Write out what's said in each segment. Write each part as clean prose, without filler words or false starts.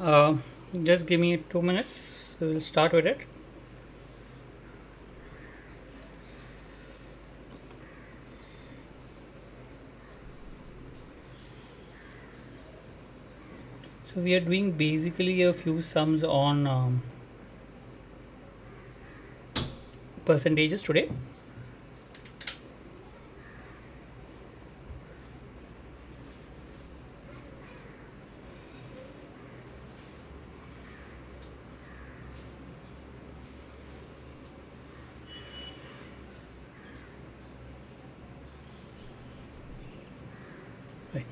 Uh, just give me 2 minutes. So we'll start with it. So we are doing basically a few sums on percentages today. Right.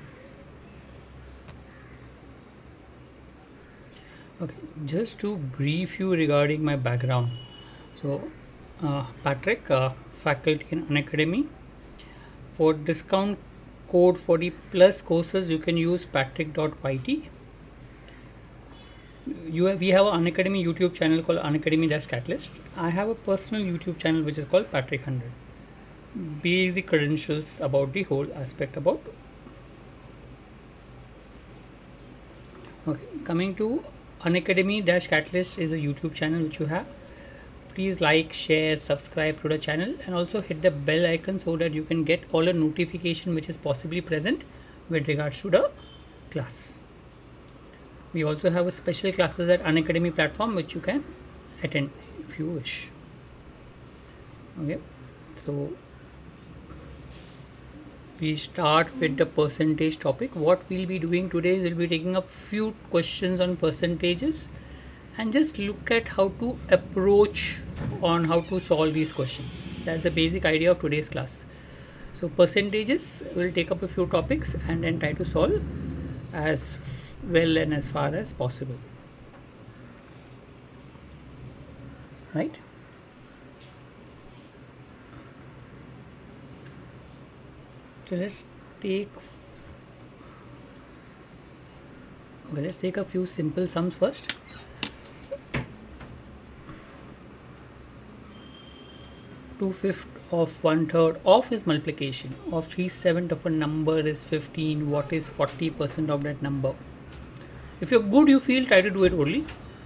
Okay. Just to brief you regarding my background. So, Patrick, faculty in Unacademy. For discount code for the plus courses, you can use patrick.yt. We have an Unacademy YouTube channel called Unacademy Catalyst. I have a personal YouTube channel which is called Patrick 100. Basic credentials about the whole aspect about. Okay, coming to Unacademy Catalyst is a YouTube channel which you have. Please like, share, subscribe to the channel, and also hit the bell icon so that you can get all the notification which is possibly present with regards to the class. We also have a special classes at Unacademy platform which you can attend if you wish. Okay, so we start with the percentage topic. What we'll be doing today is we'll be taking up few questions on percentages and just look at how to approach on how to solve these questions. That's the basic idea of today's class. So percentages, will take up a few topics and then try to solve as well and as far as possible, right? So let's take a few simple sums first. 2/5 of 1/3 of is multiplication of 3/7 of a number is 15. What is 40% of that number? If you're good, you feel, try to do it only.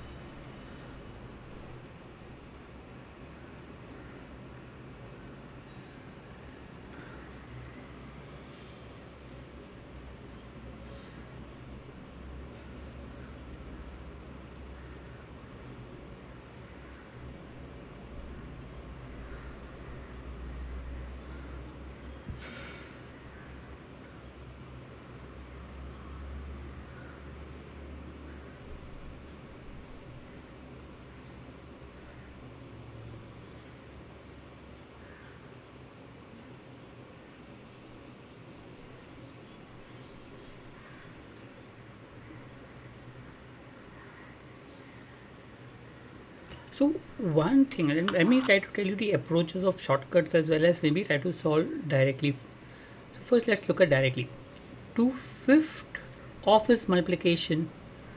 So one thing, and let me try to tell you the approaches of shortcuts as well as maybe try to solve directly. So first let's look at directly. 2/5 of is multiplication,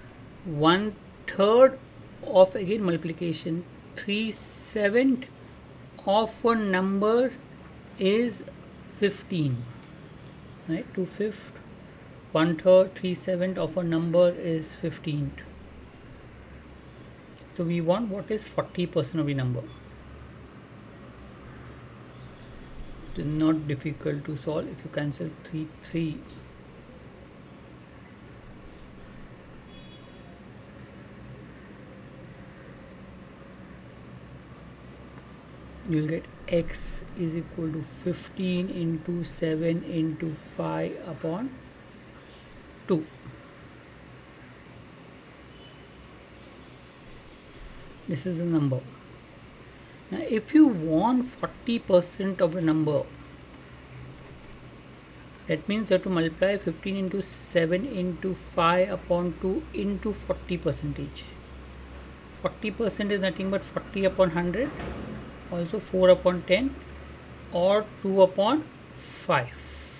1/3 of again multiplication, 3/7 of a number is 15, right? 2/5, 1/3, 3/7 of a number is 15. So we want what is 40% of the number. It is not difficult to solve. If you cancel 3, you'll get x is equal to 15 into 7 into 5 upon 2. This is the number. Now if you want 40% of a number, that means you have to multiply 15 into 7 into 5 upon 2 into 40%. 40% is nothing but 40 upon 100, also 4 upon 10 or 2 upon 5.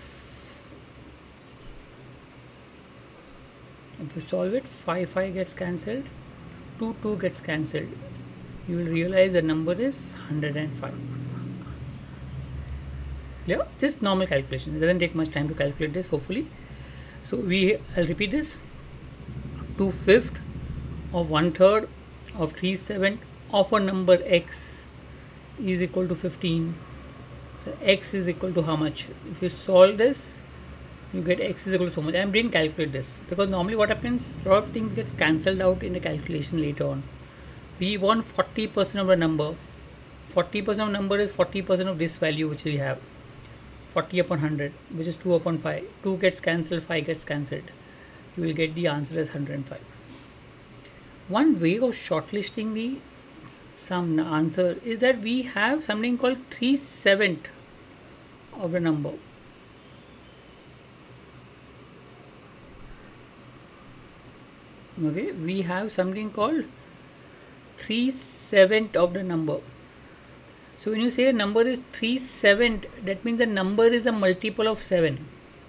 If you solve it, 5 gets cancelled, 2 gets cancelled. You will realize the number is 105. Yeah, just normal calculation. It doesn't take much time to calculate this, hopefully. So I'll repeat this. 2/5 of 1/3 of 3/7 of a number x is equal to 15. So x is equal to how much? If you solve this, you get x is equal to so much. I didn't calculate this because normally what happens, a lot of things gets cancelled out in the calculation later on. We want 40% of the number. 40% of number is 40% of this value which we have. 40 upon 100, which is 2 upon 5. 2 gets cancelled, 5 gets cancelled. You will get the answer as 105. One way of shortlisting the some answer is that we have something called 3/7 of the number. Okay, we have something called 3/7 of the number. So when you say a number is 3/7, that means the number is a multiple of 7.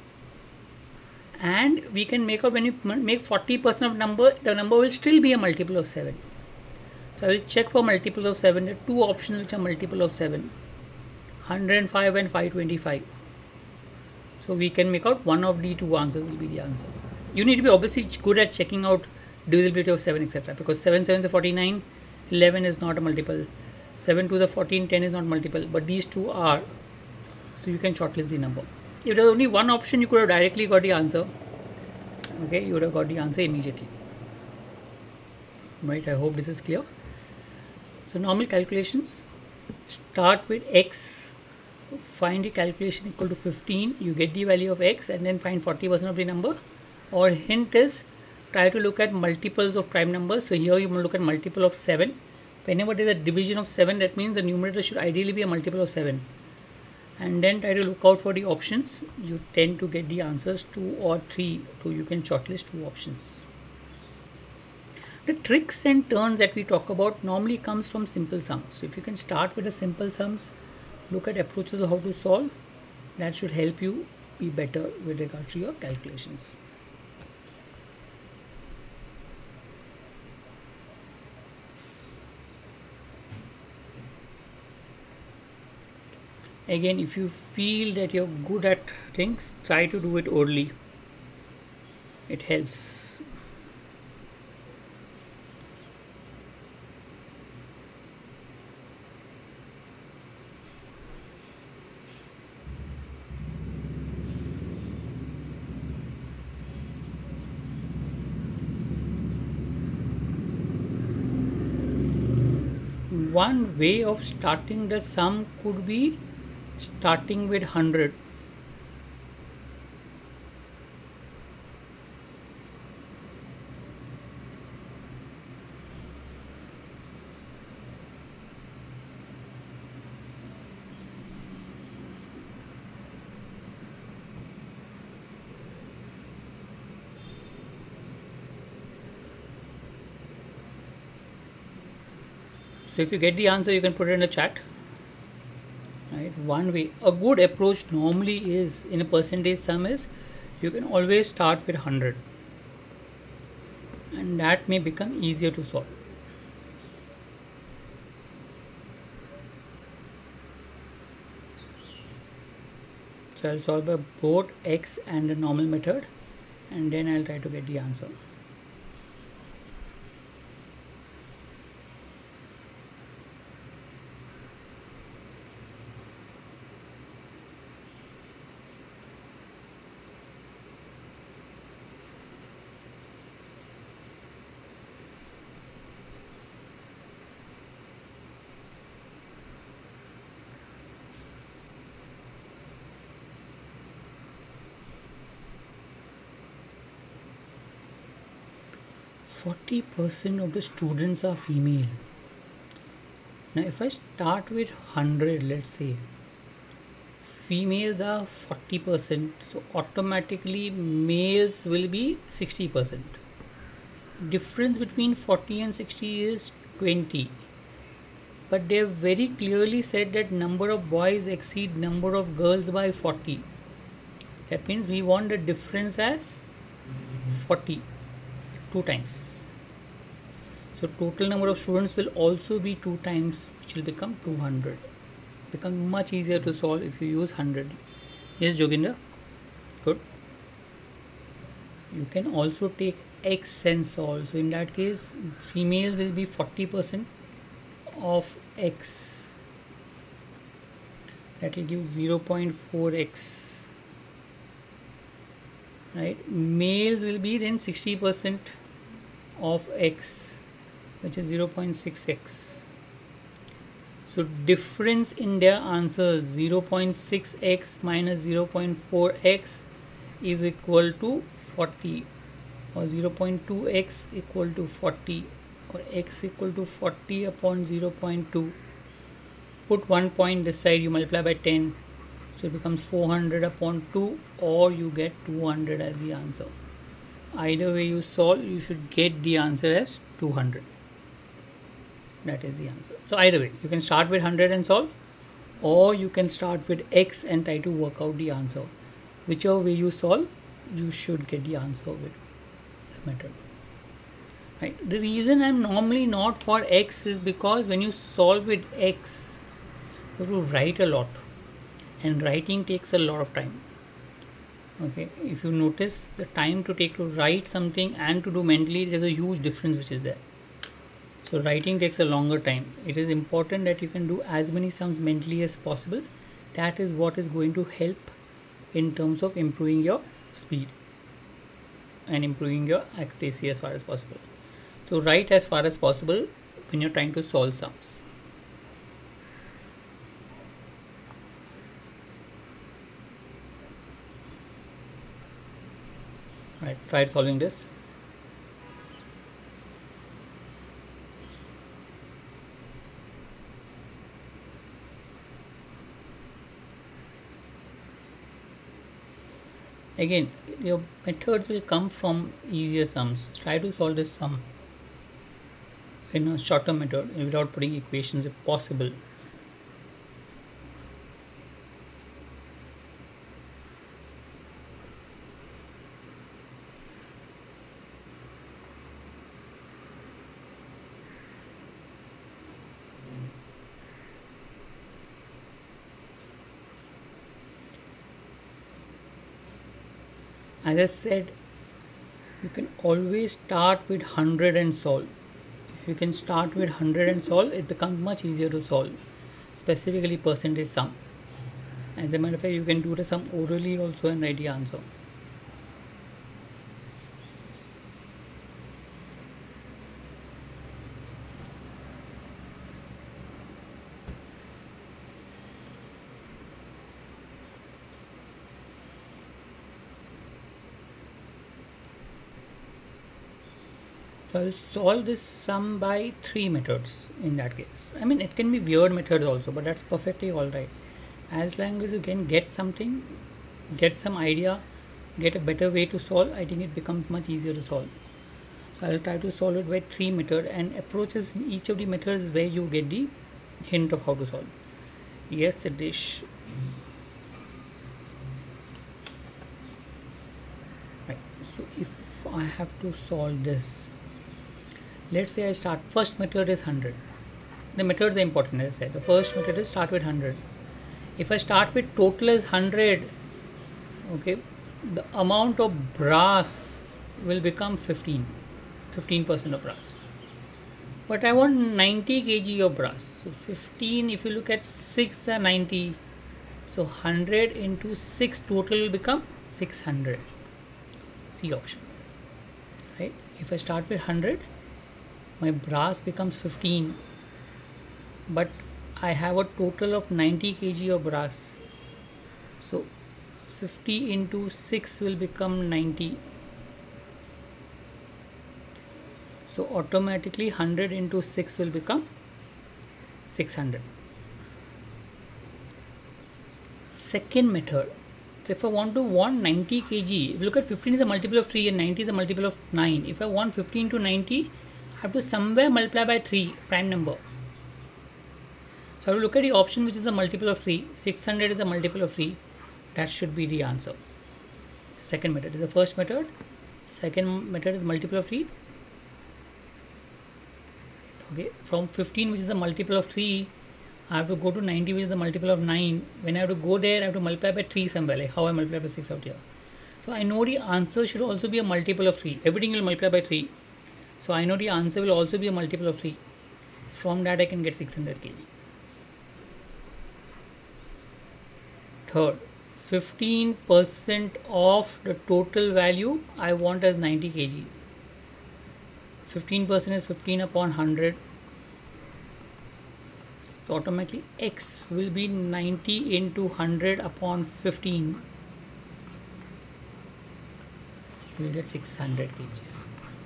And we can make out when you make 40% of number, the number will still be a multiple of 7. So I will check for multiple of 7. There are two options which are multiple of 7. 105 and 525. So we can make out one of the two answers will be the answer. You need to be obviously good at checking out divisibility of 7, etc. Because 7 7 is 49, 11 is not a multiple. 7 to the 14, 10 is not multiple, but these two are. So you can shortlist the number. If there was only one option, you could have directly got the answer. Okay, you would have got the answer immediately. Right, I hope this is clear. So normal calculations, start with x, find the calculation equal to 15, you get the value of x and then find 40% of the number. Or hint is, try to look at multiples of prime numbers. So here you will look at multiple of 7. Whenever there is a division of 7, that means the numerator should ideally be a multiple of 7. And then try to look out for the options. You tend to get the answers 2 or 3. So you can shortlist 2 options. The tricks and turns that we talk about normally comes from simple sums. So if you can start with the simple sums, look at approaches of how to solve, that should help you be better with regards to your calculations. Again, if you feel that you're good at things, try to do it orally. It helps. One way of starting the sum could be starting with 100. So if you get the answer, you can put it in the chat. Right, one way, a good approach normally is in a percentage sum is you can always start with 100, and that may become easier to solve. So I'll solve by both x and the normal method, and then I'll try to get the answer. Forty 40% of the students are female. Now if I start with 100, let's say females are 40%, so automatically males will be 60%. Difference between 40 and 60 is 20, but they have very clearly said that number of boys exceed number of girls by 40. That means we want the difference as 40, 2 times. So total number of students will also be 2 times, which will become 200. Become much easier to solve if you use 100. Yes, Joginder? Good. You can also take x and solve. So in that case, females will be 40% of x. That will give 0.4x, right? Males will be then 60% of x, which is 0.6x. So difference in their answers, 0.6x minus 0.4x is equal to 40, or 0.2x equal to 40, or x equal to 40 upon 0.2. Put 1 point this side, you multiply by 10, so it becomes 400 upon 2, or you get 200 as the answer. Either way you solve, you should get the answer as 200. That is the answer. So either way, you can start with 100 and solve, or you can start with x and try to work out the answer. Whichever way you solve, you should get the answer with the method. Right. The reason I'm normally not for x is because when you solve with x, you have to write a lot, and writing takes a lot of time. Okay, if you notice the time to take to write something and to do mentally, there's a huge difference which is there. So writing takes a longer time. It is important that you can do as many sums mentally as possible. That is what is going to help in terms of improving your speed and improving your accuracy as far as possible. So write as far as possible when you're trying to solve sums. Right, try solving this. Again, your methods will come from easier sums. Try to solve this sum in a shorter method without putting equations if possible. As I said, you can always start with 100 and solve. If you can start with 100 and solve, it becomes much easier to solve, specifically percentage sum. As a matter of fact, you can do the sum orally also and write the answer. So I will solve this sum by 3 methods in that case. I mean, it can be weird methods also, but that's perfectly alright. As long as you can get something, get some idea, get a better way to solve, I think it becomes much easier to solve. So I will try to solve it by 3 methods, and approaches in each of the methods is where you get the hint of how to solve. Yes, Siddesh. Right. So if I have to solve this, let's say I start, first method is 100. The methods are important, as I said. The first method is start with 100. If I start with total is 100, okay, the amount of brass will become 15% of brass. But I want 90 kg of brass. So 15, if you look at 6 are 90. So 100 into 6 total will become 600. C option. Right? If I start with 100, my brass becomes 15, but I have a total of 90 kg of brass. So 50 into 6 will become 90. So automatically 100 into 6 will become 600. Second method. So if I want 90 kg, if you look at 15 is a multiple of 3 and 90 is a multiple of 9. If I want 15 to 90, I have to somewhere multiply by 3, prime number. So I will look at the option which is a multiple of 3. 600 is a multiple of 3. That should be the answer. Second method is the first method. Second method is multiple of 3. Okay, from 15 which is a multiple of 3, I have to go to 90 which is the multiple of 9. When I have to go there, I have to multiply by 3 somewhere, like how I multiply by 6 out here. So So I know the answer should also be a multiple of 3. Everything will multiply by 3. So I know the answer will also be a multiple of 3. From that I can get 600 kg. Third, 15% of the total value I want as 90 kg. 15% is 15 upon 100. So automatically x will be 90 into 100 upon 15. You will get 600 kgs.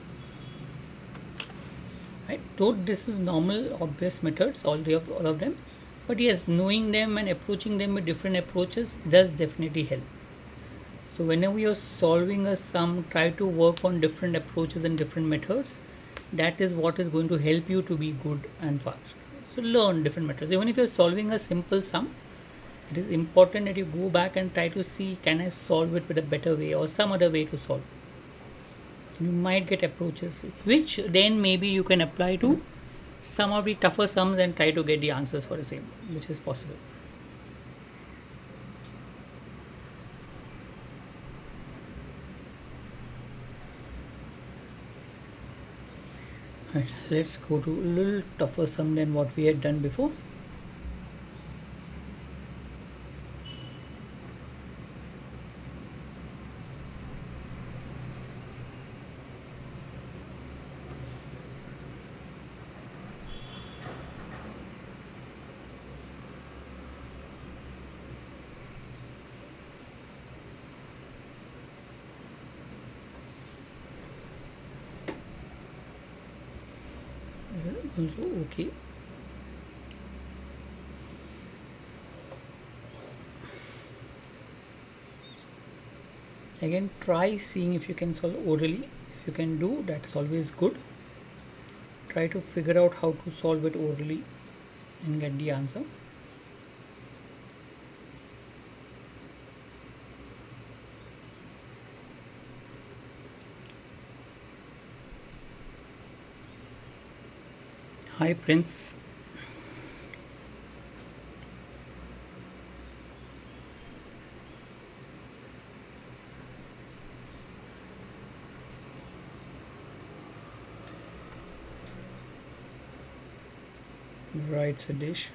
Right? Though this is normal, obvious methods, all of them. But yes, knowing them and approaching them with different approaches does definitely help. So whenever you're solving a sum, try to work on different approaches and different methods. That is what is going to help you to be good and fast. So learn different methods. Even if you're solving a simple sum, it is important that you go back and try to see, can I solve it with a better way or some other way to solve. You might get approaches which then maybe you can apply to some of the tougher sums and try to get the answers for the same, which is possible. Right, let's go to a little tougher sum than what we had done before. Also okay. Again, try seeing if you can solve orally. If you can do, that's always good. Try to figure out how to solve it orally and get the answer. Hi Prince. Right, Siddhesh.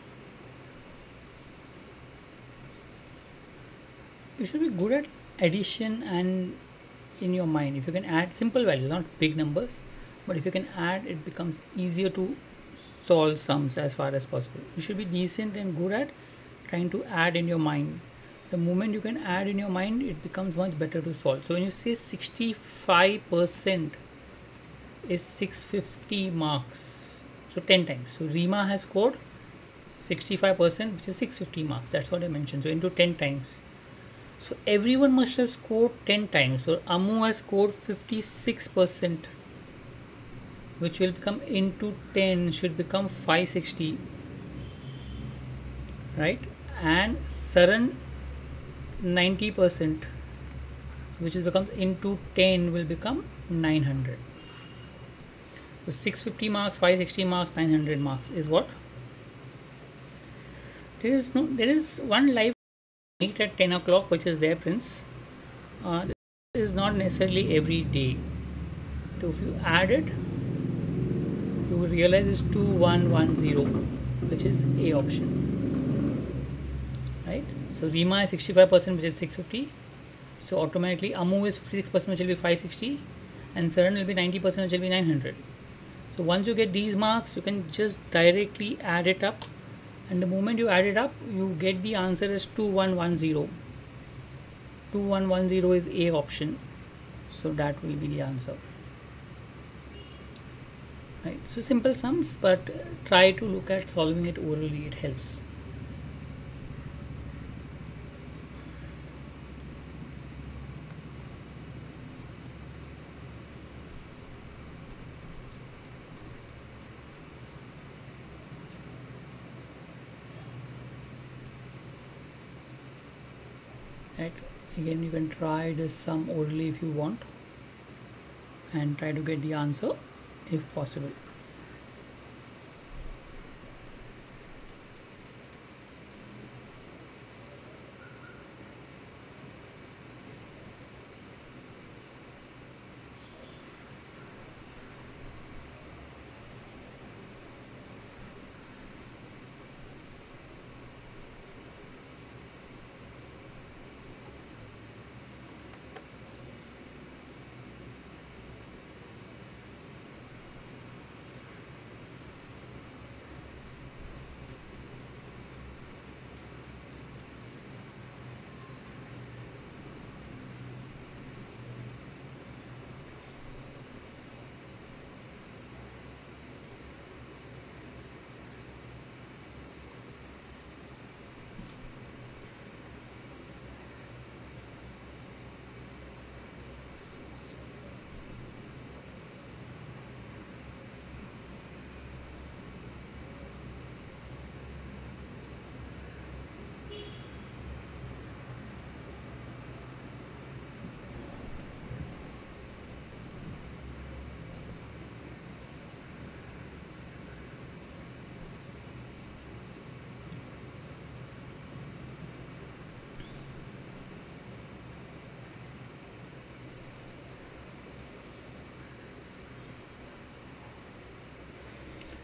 You should be good at addition and in your mind. If you can add simple values, not big numbers, but if you can add, it becomes easier to solve sums as far as possible. You should be decent and good at trying to add in your mind. The moment you can add in your mind, it becomes much better to solve. So when you say 65% is 650 marks, so 10 times. So Rima has scored 65%, which is 650 marks. That's what I mentioned. So into 10 times. So everyone must have scored 10 times. So Amu has scored 56%, which will become into 10 should become 560, right? And Saran 90%, which is becomes into 10 will become 900. So 650 marks, 560 marks, 900 marks is what? There is one live meet at 10 o'clock, which is there, Prince. This is not necessarily every day. So if you add it, you will realize it's 2110, which is A option, right? So Rima is 65%, which is 650. So automatically Amu is 56%, which will be 560, and Saran will be 90%, which will be 900. So once you get these marks, you can just directly add it up, and the moment you add it up, you get the answer as 2110. 2110 is A option, so that will be the answer. Right, so simple sums, but try to look at solving it orally, it helps. Right, again you can try this sum orally if you want and try to get the answer if possible.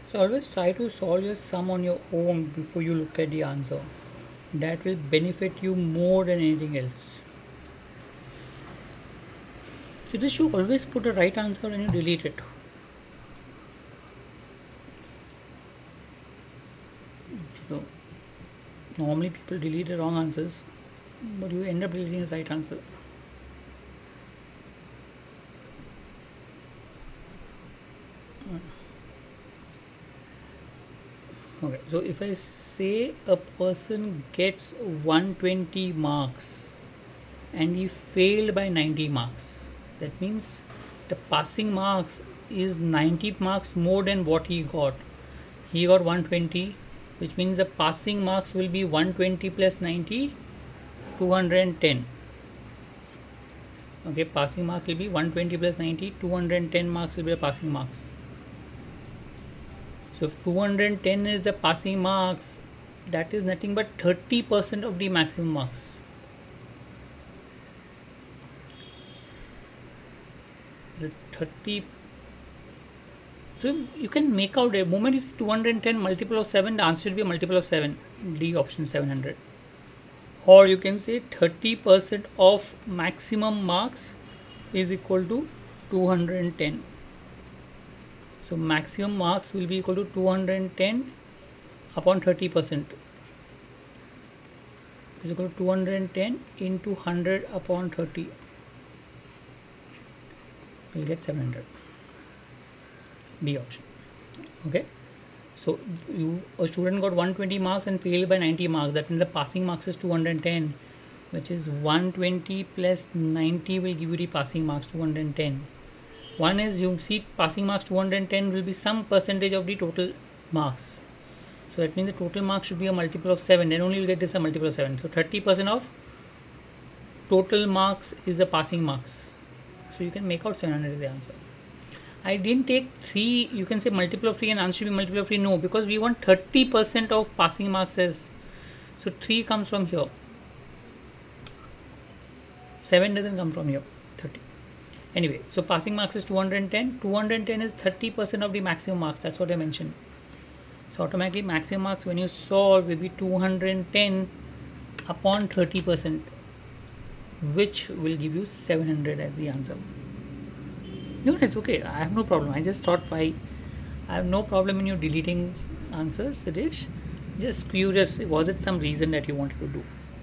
So always try to solve your sum on your own before you look at the answer. That will benefit you more than anything else. So this you always put a right answer and you delete it. So normally people delete the wrong answers, but you end up deleting the right answer. Okay, so if I say a person gets 120 marks and he failed by 90 marks, that means the passing marks is 90 marks more than what he got. He got 120, which means the passing marks will be 120 plus 90, 210. Okay, passing marks will be 120 plus 90, 210 marks will be the passing marks. So if 210 is the passing marks, that is nothing but 30% of the maximum marks. The 30. So you can make out a moment you say 210 multiple of 7, the answer will be a multiple of 7. D option 700. Or you can say 30% of maximum marks is equal to 210. So maximum marks will be equal to 210 upon 30%. Is equal to 210 into 100 upon 30. We'll get 700. B option. Okay. So a student got 120 marks and failed by 90 marks. That means the passing marks is 210, which is 120 plus 90 will give you the passing marks 210. One is you see passing marks 210 will be some percentage of the total marks. So that means the total marks should be a multiple of 7. Then only you will get this a multiple of 7. So 30% of total marks is the passing marks. So you can make out 700 is the answer. I didn't take 3. You can say multiple of 3 and answer should be multiple of 3. No, because we want 30% of passing marks as. So 3 comes from here. 7 doesn't come from here. 30. Anyway, so passing marks is 210. 210 is 30% of the maximum marks. That's what I mentioned. So automatically maximum marks when you solve will be 210 upon 30%, which will give you 700 as the answer. No, it's okay. I have no problem. I just thought I have no problem in you deleting answers, Siddesh. Just curious, was it some reason that you wanted to do?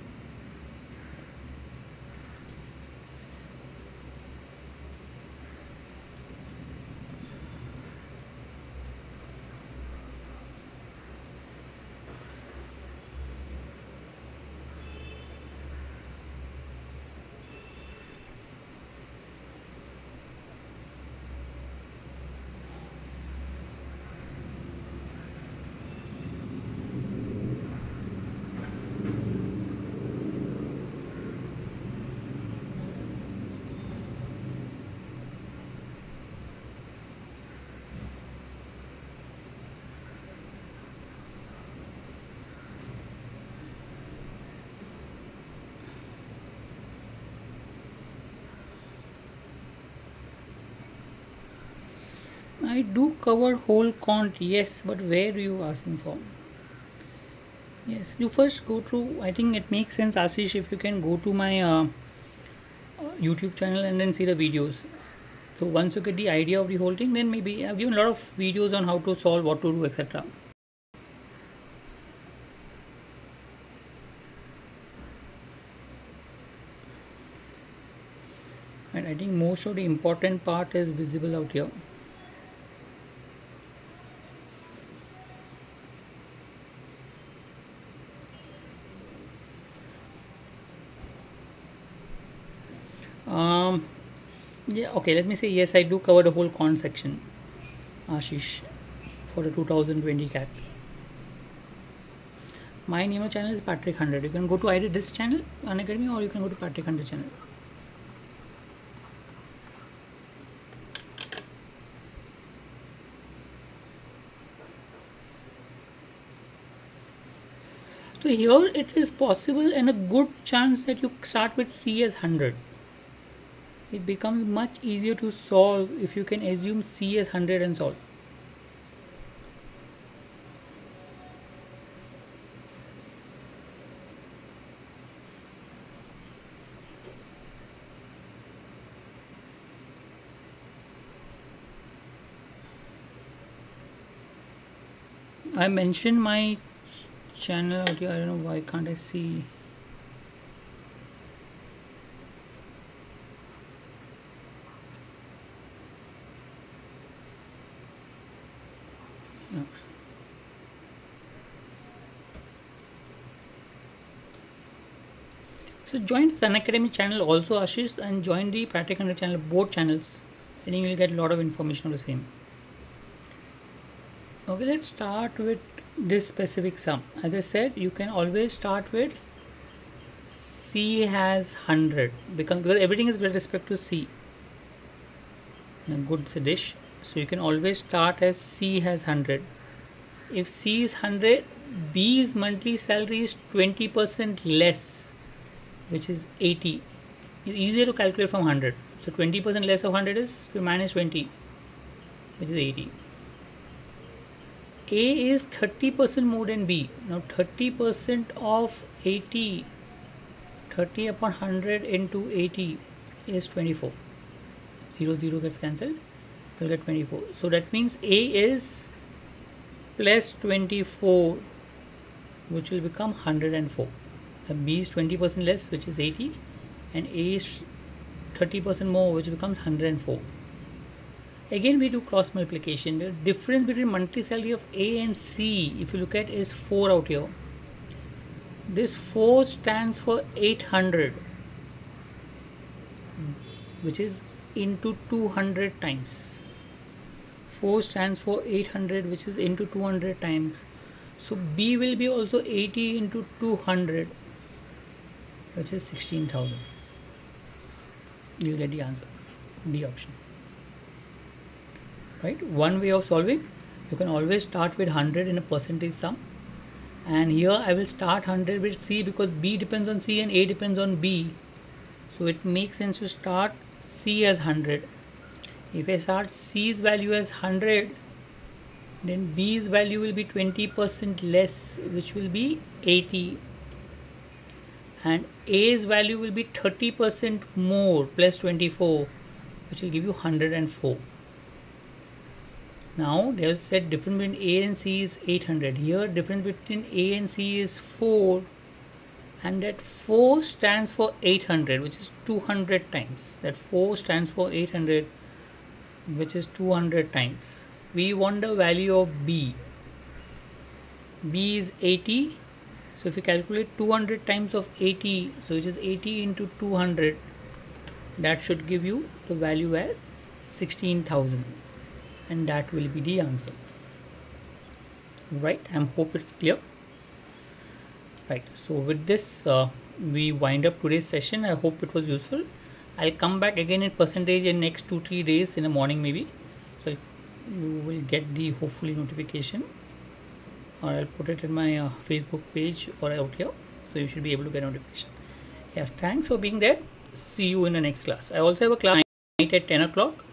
I do cover whole count, yes, but where are you asking for? Yes, you first go through. I think it makes sense, Ashish, if you can go to my YouTube channel and then see the videos. So once you get the idea of the whole thing, then maybe I've given a lot of videos on how to solve, what to do, etc. And I think most of the important part is visible out here. Yeah, okay, let me say yes, I do cover the whole con section, Ashish, for the 2020 CAT. My name of channel is Patrick 100. You can go to either this channel, Unacademy, or you can go to Patrick 100 channel. So here it is possible and a good chance that you start with C as 100. It becomes much easier to solve if you can assume C as 100 and solve. I mentioned my channel out here. I don't know why can't I see. Yeah. So join the Unacademy channel also, Ashish, and join the Patrick Hunter channel, both channels, and you will get a lot of information on the same. Okay, let's start with this specific sum. As I said, you can always start with C has 100 because everything is with respect to C. A good dish. So you can always start as C has 100. If C is 100, B's monthly salary is 20% less, which is 80. It's easier to calculate from 100. So 20% less of 100 is minus 20, which is 80. A is 30% more than B. Now 30% of 80, 30 upon 100 into 80 is 24. 0, 0 gets cancelled. You'll get 24. So that means A is plus 24, which will become 104. The B is 20% less, which is 80, and A is 30% more, which becomes 104. Again, we do cross multiplication. The difference between monthly salary of A and C, if you look at, is 4 out here. This 4 stands for 800, which is into 200 times. 4 stands for 800, which is into 200 times. So B will be also 80 into 200, which is 16,000. You'll get the answer, D option. Right? One way of solving, you can always start with 100 in a percentage sum. And here I will start 100 with C because B depends on C and A depends on B. So it makes sense to start C as 100. If I start C's value as 100, then B's value will be 20% less, which will be 80. And A's value will be 30% more plus 24, which will give you 104. Now they have said difference between A and C is 800. Here difference between A and C is 4, and that 4 stands for 800, which is 200 times. That 4 stands for 800, which is 200 times. We want the value of B. B is 80. So if you calculate 200 times of 80, so which is 80 into 200, that should give you the value as 16,000. And that will be the answer. Right, I hope it's clear. Right, so with this we wind up today's session. I hope it was useful. I'll come back again in percentage in next 2-3 days in the morning maybe. So you will get the hopefully notification, or I'll put it in my Facebook page or out here, so you should be able to get notification. Yeah, thanks for being there. See you in the next class. I also have a class at 10 o'clock.